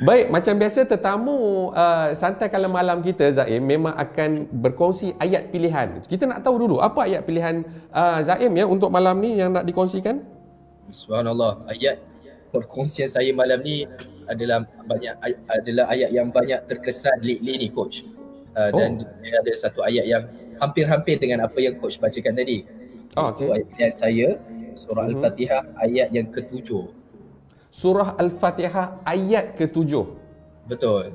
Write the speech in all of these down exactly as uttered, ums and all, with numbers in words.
Baik, macam biasa tetamu uh, Santai Kalam Malam kita, Zaim, memang akan berkongsi ayat pilihan. Kita nak tahu dulu apa ayat pilihan uh, Zaim ya untuk malam ni yang nak dikongsikan? Subhanallah, ayat perkongsian saya malam ni adalah banyak adalah ayat yang banyak terkesan lately ni coach. Uh, oh. Dan dia ada satu ayat yang hampir-hampir dengan apa yang coach bacakan tadi. Oh, okay. Ayat pilihan saya surah uh-huh. Al-Fatihah ayat yang ketujuh. Surah Al-Fatihah ayat ketujuh. Betul.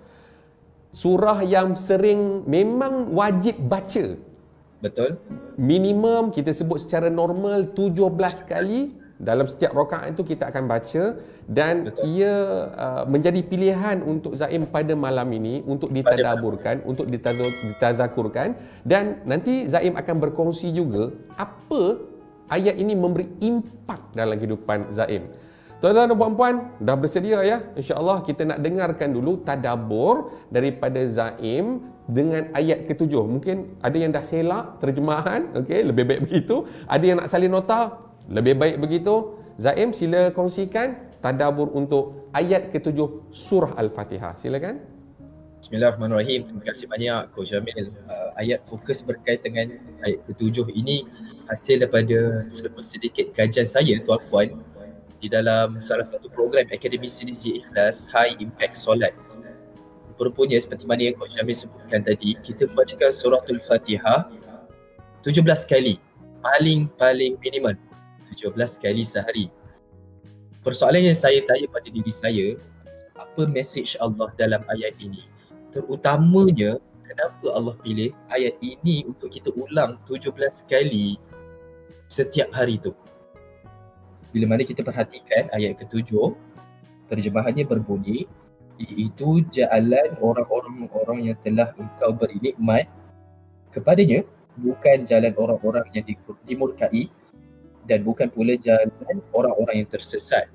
Surah yang sering memang wajib baca. Betul. Minimum kita sebut secara normal tujuh belas kali dalam setiap rakaat itu kita akan baca, dan betul. Ia uh, menjadi pilihan untuk Zaim pada malam ini untuk ditadaburkan, untuk ditazakurkan, dan nanti Zaim akan berkongsi juga apa ayat ini memberi impak dalam kehidupan Zaim. Tuan-tuan dan puan-puan, dah bersedia ya? InsyaAllah kita nak dengarkan dulu tadabur daripada Zaim dengan ayat ketujuh. Mungkin ada yang dah selak terjemahan, okay, lebih baik begitu. Ada yang nak salin nota, lebih baik begitu. Zaim, sila kongsikan tadabur untuk ayat ketujuh surah Al-Fatihah. Silakan. Bismillahirrahmanirrahim. Terima kasih banyak Coach Jamil. Uh, ayat fokus berkaitan dengan ayat ketujuh ini hasil daripada sedikit kajian saya, tuan-puan, di dalam salah satu program Akademi Sinergi Ikhlas, High Impact Solat. Rupanya seperti mana yang Coach Jamil sebutkan tadi, kita membacakan surah Al-Fatihah tujuh belas kali, paling-paling minimum tujuh belas kali sehari. Persoalan yang saya tanya pada diri saya, apa message Allah dalam ayat ini? Terutamanya, kenapa Allah pilih ayat ini untuk kita ulang tujuh belas kali setiap hari tu? Bila mana kita perhatikan ayat ketujuh, terjemahannya berbunyi, iaitu jalan orang-orang orang yang telah engkau beri nikmat kepadanya, bukan jalan orang-orang yang dimurkai, dan bukan pula jalan orang-orang yang tersesat.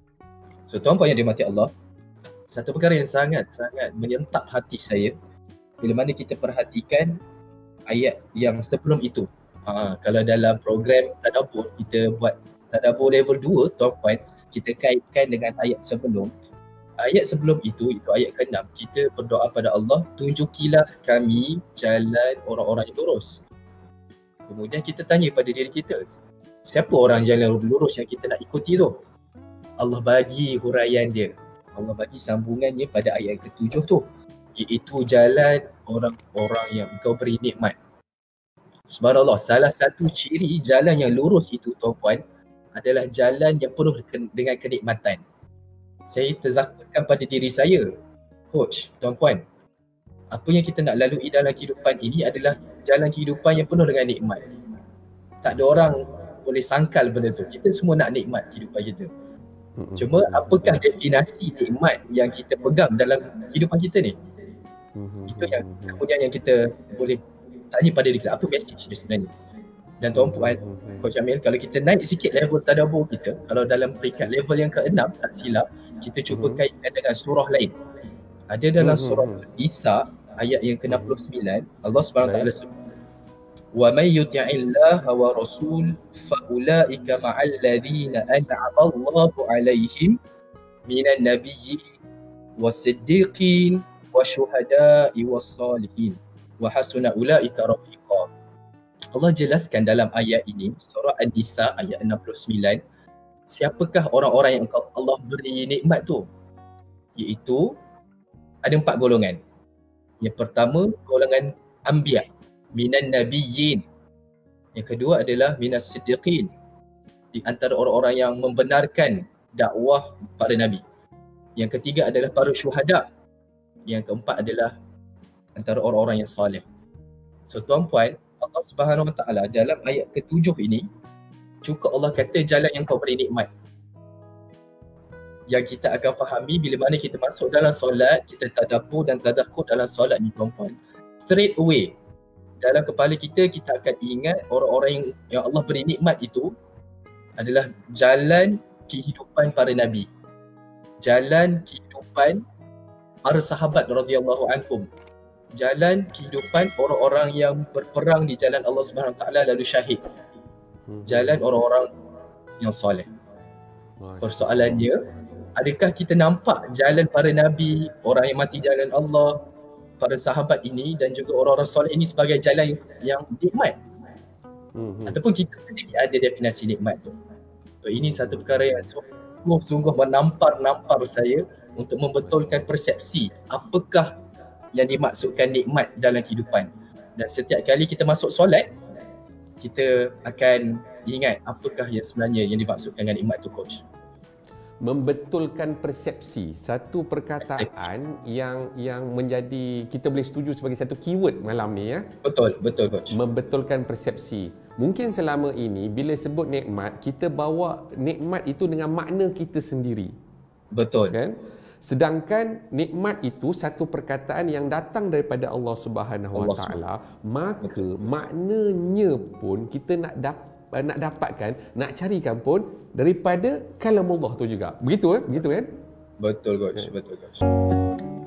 So tuan-puan yang dirahmati Allah, satu perkara yang sangat-sangat menyentak hati saya bila mana kita perhatikan ayat yang sebelum itu. Ha, kalau dalam program tadabbur kita buat tadabbur level dua, tuan-puan, kita kaitkan dengan ayat sebelum. Ayat sebelum itu, itu ayat keenam, kita berdoa pada Allah, tunjukilah kami jalan orang-orang yang lurus. Kemudian kita tanya pada diri kita, siapa orang jalan lurus yang kita nak ikuti tu? Allah bagi huraian dia. Allah bagi sambungannya pada ayat ketujuh tu, iaitu jalan orang-orang yang engkau beri nikmat. Subhanallah, salah satu ciri jalan yang lurus itu, tuan-puan, adalah jalan yang penuh dengan kenikmatan. Saya terzakarkan pada diri saya, coach, tuan-puan, apa yang kita nak lalui dalam kehidupan ini adalah jalan kehidupan yang penuh dengan nikmat. Tak ada orang boleh sangkal benda tu. Kita semua nak nikmat kehidupan kita. Cuma apakah definisi nikmat yang kita pegang dalam kehidupan kita ni? Itu yang kemudian yang kita boleh tanya pada diri kita, apa message dia sebenarnya? Dan tuan-puan, Coach Jamil, kalau kita naik sikit level tadabbur kita, kalau dalam peringkat level yang keenam, tak silap, kita cuba hmm. kaitkan dengan surah lain. Ada dalam surah Nisa ayat yang ke enam puluh sembilan, Allah Subhanahu Wa Taala sebut, "Wa may yuti'illaha wa rasul fa ulaika ma'al ladzina an'ama Allahu 'alaihim minan nabiyyin was-siddiqin wasyuhada'i was-salihin wa hasuna ulaika rafiqa." Allah jelaskan dalam ayat ini, surah An-Nisa ayat enam puluh sembilan, siapakah orang-orang yang Allah beri nikmat tu? Iaitu ada empat golongan. Yang pertama, golongan anbiya, minan nabiyyin. Yang kedua adalah minas siddiqin, di antara orang-orang yang membenarkan dakwah para nabi. Yang ketiga adalah para syuhada. Yang keempat adalah antara orang-orang yang soleh. So tuan-puan, Allah Subhanahu Wa Taala dalam ayat ketujuh ini cukup Allah kata jalan yang kau beri nikmat. Yang kita akan fahami bila mana kita masuk dalam solat, kita tadabbur dan tadakur dalam solat ni, tuan-puan, straight away dalam kepala kita, kita akan ingat orang-orang yang, yang Allah beri nikmat itu adalah jalan kehidupan para nabi, jalan kehidupan para sahabat radhiyallahu anhum, jalan kehidupan orang-orang yang berperang di jalan Allah Subhanahu Wa Taala lalu syahid, jalan orang-orang yang soleh. Persoalannya, adakah kita nampak jalan para nabi, orang yang mati jalan Allah, para sahabat ini dan juga orang-orang soleh ini sebagai jalan yang nikmat? Mm-hmm. Ataupun kita sendiri ada definisi nikmat tu. So, ini satu perkara yang sungguh-sungguh menampar-nampar saya untuk membetulkan persepsi apakah yang dimaksudkan nikmat dalam kehidupan. Dan setiap kali kita masuk solat, kita akan ingat apakah yang sebenarnya yang dimaksudkan dengan nikmat tu, coach. Membetulkan persepsi, satu perkataan yang yang menjadi, kita boleh setuju sebagai satu keyword malam ni, ya. Betul, betul, coach. Membetulkan persepsi. Mungkin selama ini bila sebut nikmat, kita bawa nikmat itu dengan makna kita sendiri. Betul. Kan? Sedangkan nikmat itu satu perkataan yang datang daripada Allah Subhanahu Wa Taala, maka betul, maknanya pun kita nak dapat nak dapatkan, nak carikan pun daripada kalam Allah tu juga. Begitu eh? Begitu kan? Betul, coach. Betul, coach.